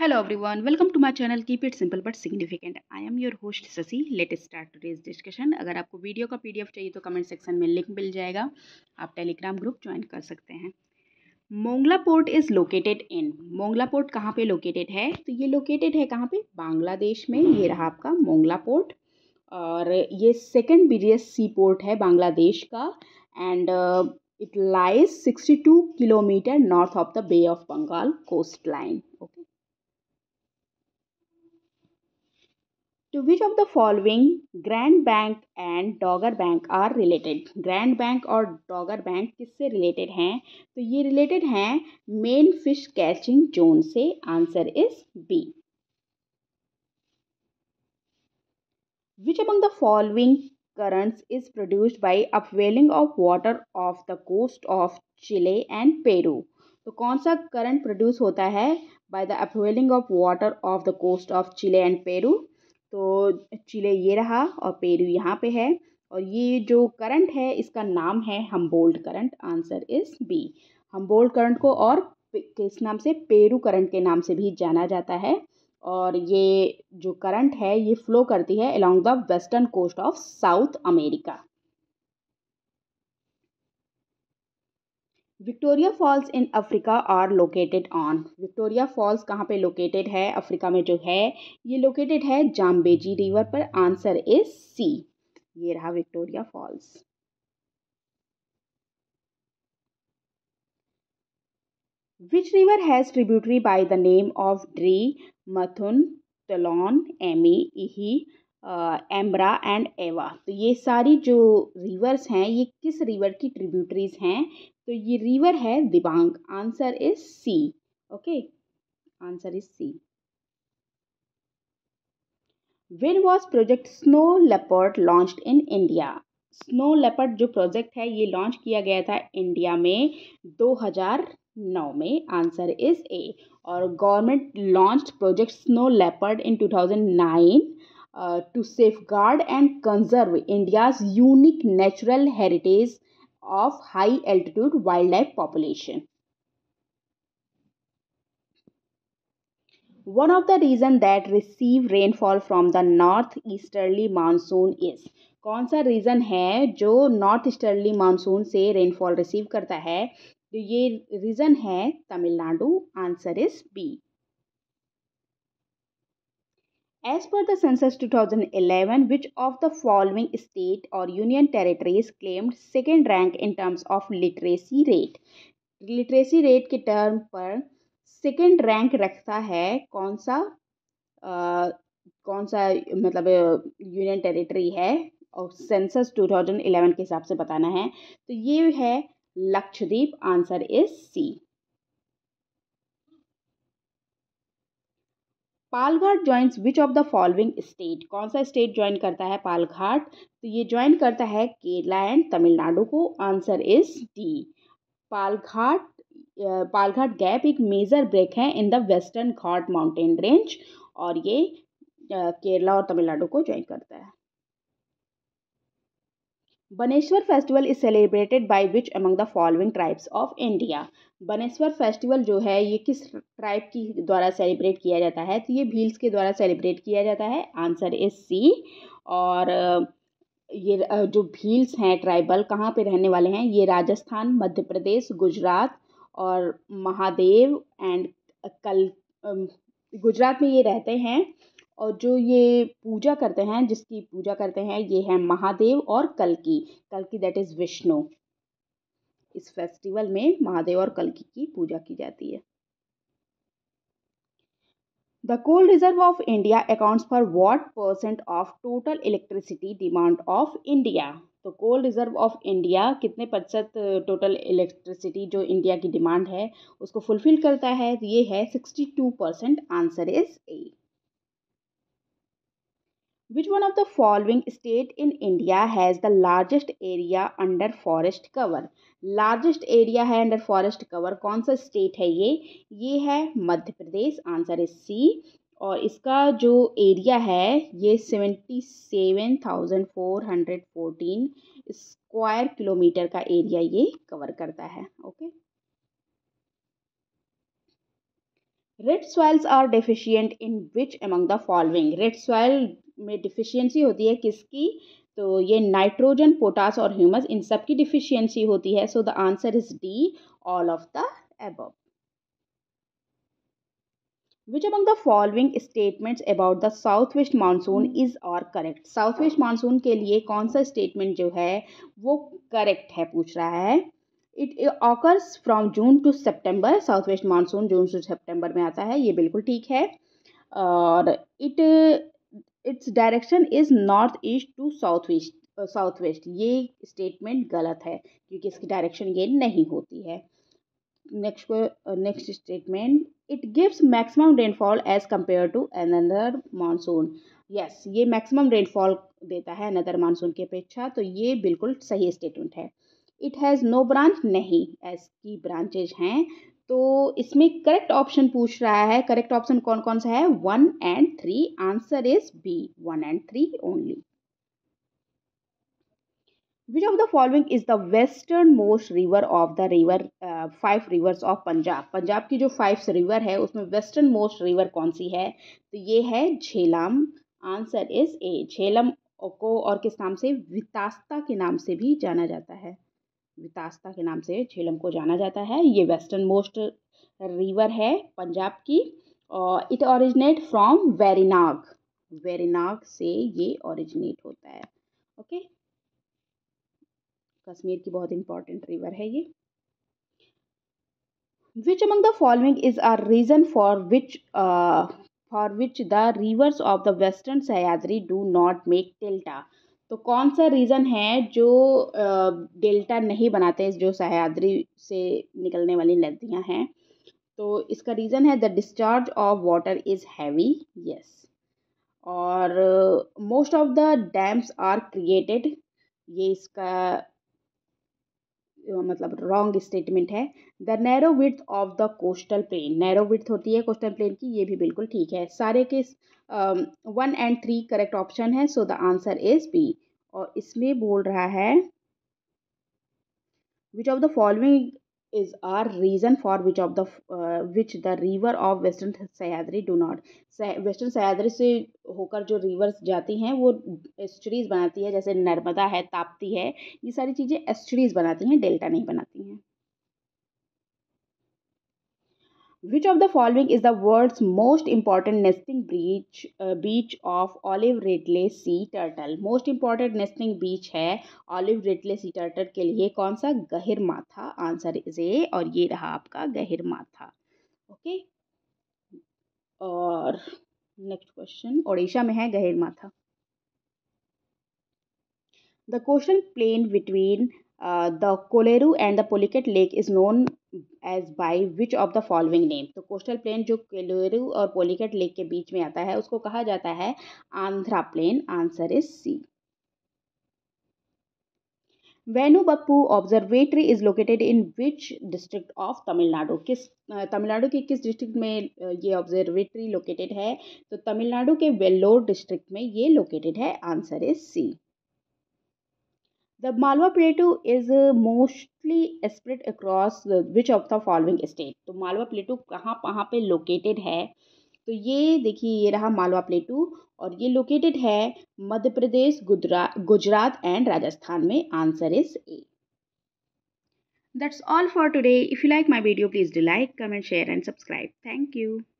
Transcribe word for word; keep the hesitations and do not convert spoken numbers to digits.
Hello everyone, welcome to my channel Keep It Simple but Significant. I am your host Sasi. Let's start today's discussion. अगर आपको video का PDF चाहिए तो comment section में link मिल जाएगा, आप टेलीग्राम ग्रुप ज्वाइन कर सकते हैं. Mongla port is located in. Mongla port कहाँ पे लोकेटेड है? तो ये लोकेटेड है कहाँ पे? बांग्लादेश में. ये रहा आपका मोंगला पोर्ट और ये सेकेंड बिगेस्ट सी पोर्ट है बांग्लादेश का and it lies sixty two kilometre north of the Bay of Bengal coast line. Okay. To which of the following Grand Bank and Dogger Bank are related? Grand Bank और Dogger Bank किससे related हैं? तो ये related हैं main fish catching zone से. Answer is B. Which among the following currents is produced by upwelling of water off the coast of Chile and Peru? तो कौन सा करंट प्रोड्यूस होता है by the upwelling of water off the coast of Chile and Peru? तो चिले ये रहा और Peru यहाँ पे है और ये जो करंट है इसका नाम है Humboldt current. Answer is B. Humboldt current को और किस नाम से? पेरू करंट के नाम से भी जाना जाता है और ये जो करंट है ये फ्लो करती है along the western coast of South America. Victoria Falls in Africa are located on. Victoria Falls कहाँ पे लोकेटेड है? अफ्रीका में जो है ये लोकेटेड है जाम्बेजी रिवर पर. Answer is C. ये रहा Victoria Falls. Which river has tributary by the name of Dri, Mathun, Talon, Emi, Ihi, Emra and एवा. तो ये सारी जो रिवर्स हैं ये किस रिवर की ट्रिब्यूटरीज हैं? तो ये रिवर है Dibang. Answer is C. Okay, answer is C. When was Project Snow Leopard launched in India? Snow leopard जो प्रोजेक्ट है ये लॉन्च किया गया था इंडिया में दो हज़ार नौ में. Answer is A. और government launched Project Snow Leopard in two thousand nine to safeguard and conserve India's unique natural heritage of high altitude wildlife population. One of the region that receive rainfall from the north easterly monsoon is. कौन सा region है जो north easterly monsoon से rainfall receive करता है? तो ये region है Tamil Nadu. Answer is B. As per the census twenty eleven, which of the following state or union territories claimed second rank in terms of literacy rate? Literacy rate के term पर second rank रखता है कौन सा आ, कौन सा मतलब यूनियन टेरिटरी है और सेंसस टू थाउजेंड इलेवन के हिसाब से बताना है. तो ये है Lakshadweep. Answer is C. Palghat joins which of the following state. कौन सा स्टेट ज्वाइन करता है पालघाट? तो ये ज्वाइन करता है केरला एंड तमिलनाडु को. Answer is D. Palghat Palghat gap एक मेजर ब्रेक है in the western Ghat mountain range और ये केरला और तमिलनाडु को ज्वाइन करता है. Baneshwar festival is celebrated by which among the following tribes of India. Baneshwar festival जो है ये किस ट्राइब की द्वारा सेलिब्रेट किया जाता है? तो ये भील्स के द्वारा सेलिब्रेट किया जाता है. Answer is C. और ये जो भील्स हैं ट्राइबल कहाँ पे रहने वाले हैं? ये राजस्थान, मध्य प्रदेश, गुजरात और महादेव एंड कल गुजरात में ये रहते हैं. और जो ये पूजा करते हैं जिसकी पूजा करते हैं ये है महादेव और कल्की. कल्की दैट इज विष्णु. इस फेस्टिवल में महादेव और कल्की की पूजा की जाती है. The coal reserve of India accounts for what percent of total electricity demand of India? तो कोल रिजर्व ऑफ इंडिया कितने प्रतिशत टोटल इलेक्ट्रिसिटी जो इंडिया की डिमांड है उसको फुलफिल करता है? ये है sixty two percent. Answer is A. Which one of the following state in India has the largest area under forest cover? Largest area है अंडर फॉरेस्ट कवर. कौन सा स्टेट है ये? ये है मध्य प्रदेश. Answer is C. और इसका जो एरिया है ये seventy seven thousand four hundred fourteen square kilometre का एरिया ये कवर करता है. Okay. Red soils are deficient in which among the following. Red soil में डिफिशियंसी होती है किसकी? तो ये नाइट्रोजन, पोटास और ह्यूमस, इन सब की डिफिशियंसी होती है। So the answer is D, all of the above. Which among the following statements about the southwest monsoon is or correct? South monsoon के लिए कौन सा स्टेटमेंट जो है वो करेक्ट है पूछ रहा है। It occurs from June to September. South west monsoon जून से सितंबर में आता है, ये बिल्कुल ठीक है। और it its direction is north east to south east south west, ये स्टेटमेंट गलत है क्योंकि इसकी डायरेक्शन ये नहीं होती है। Next next statement, it gives maximum rainfall as compare to another monsoon. Yes, ये मैक्सिमम रेनफॉल देता है अनदर मानसून की अपेक्षा, तो ये बिल्कुल सही स्टेटमेंट है। इट हैज़ नो ब्रांच, नहीं, एस की ब्रांचेज हैं। तो इसमें करेक्ट ऑप्शन पूछ रहा है, करेक्ट ऑप्शन कौन कौन सा है? One and three. Answer is B, one and three only. Which of the following is the westernmost river of the river uh, five rivers of Punjab? Punjab की जो फाइव रिवर है उसमें वेस्टर्न मोस्ट रिवर कौन सी है? तो ये है Jhelum. Answer is A. Jhelum को और किस नाम से? वितास्ता के नाम से भी जाना जाता है। वितास्ता के नाम से झेलम को जाना जाता है। ये वेस्टर्न मोस्ट रिवर है पंजाब की। और it originate from Verinag. Verinag से ये ओरिजिनेट होता है। Okay okay? कश्मीर की बहुत इंपॉर्टेंट रिवर है ये। Which among the following is a reason for which for which the rivers of the western Sahyadri do not make delta? तो कौन सा रीज़न है जो डेल्टा uh, नहीं बनाते, जो सह्याद्री से निकलने वाली नदियां हैं? तो इसका रीज़न है the discharge of water is heavy. Yes. और most of the dams are created, ये इसका मतलब रॉन्ग स्टेटमेंट है। The narrow width of the coastal plain, narrow width होती है कोस्टल प्लेन की, ये भी बिल्कुल ठीक है। सारे के one and three correct option है। So the answer is B. और इसमें बोल रहा है which of the following is our reason for which of the uh, which the river of western Sahyadri do not। Western Sahyadri से होकर जो रिवर्स जाती हैं वो एस्चुरीज बनाती है, जैसे नर्मदा है, ताप्ती है, ये सारी चीज़ें एस्चुरीज बनाती हैं, डेल्टा नहीं बनाती हैं। Which of the following is the world's most important nesting beach uh, beach of olive ridley sea turtle? Most important nesting beach है olive ridley sea turtle के लिए कौन सा? Gahirmatha. Answer is A. और ये रहा आपका गहिर माथा। Okay okay? और नेक्स्ट क्वेश्चन, ओडिशा में है गहिर माथा। The coastal plain between uh, the Koleru and the Pulicat Lake is known as by which of the following name? तो कोस्टल प्लेन जो कोलेरू और पोलिकेट लेक के बीच में आता है उसको कहा जाता है Andhra plain. Answer is C. Vainu Bappu observatory is located in which district of Tamil Nadu? किस तमिलनाडु के किस डिस्ट्रिक्ट में ये ऑब्जर्वेटरी लोकेटेड है? तो तमिलनाडु के वेल्लोर डिस्ट्रिक्ट में ये लोकेटेड है। Answer is C. The Malwa Plateau is uh, mostly spread across uh, which of the following state? तो मालवा प्लेटू कहाँ कहाँ पे लोकेटेड है? तो ये देखिए, ये रहा मालवा प्लेटू और ये लोकेटेड है मध्य प्रदेश, गुजरात गुजरात एंड राजस्थान में। Answer is A. That's all for today. If you like my video, please do like, comment, share and subscribe. Thank you.